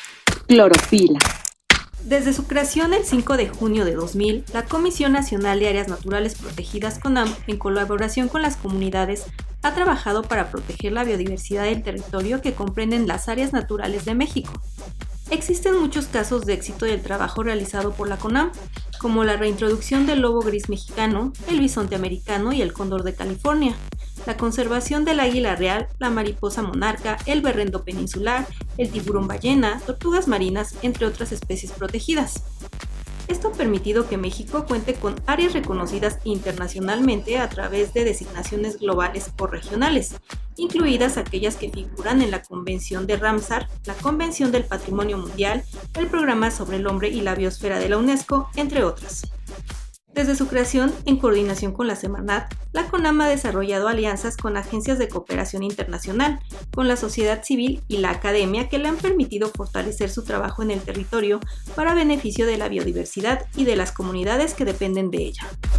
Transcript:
Clorofila. Desde su creación el 5 de junio de 2000, la Comisión Nacional de Áreas Naturales Protegidas CONAM, en colaboración con las comunidades, ha trabajado para proteger la biodiversidad del territorio que comprenden las áreas naturales de México. Existen muchos casos de éxito del trabajo realizado por la CONAM, como la reintroducción del lobo gris mexicano, el bisonte americano y el cóndor de California, la conservación del águila real, la mariposa monarca, el berrendo peninsular, el tiburón ballena, tortugas marinas, entre otras especies protegidas. Esto ha permitido que México cuente con áreas reconocidas internacionalmente a través de designaciones globales o regionales, incluidas aquellas que figuran en la Convención de Ramsar, la Convención del Patrimonio Mundial, el Programa sobre el Hombre y la Biosfera de la UNESCO, entre otras. Desde su creación, en coordinación con la Semarnat, la CONAM ha desarrollado alianzas con agencias de cooperación internacional, con la sociedad civil y la academia que le han permitido fortalecer su trabajo en el territorio para beneficio de la biodiversidad y de las comunidades que dependen de ella.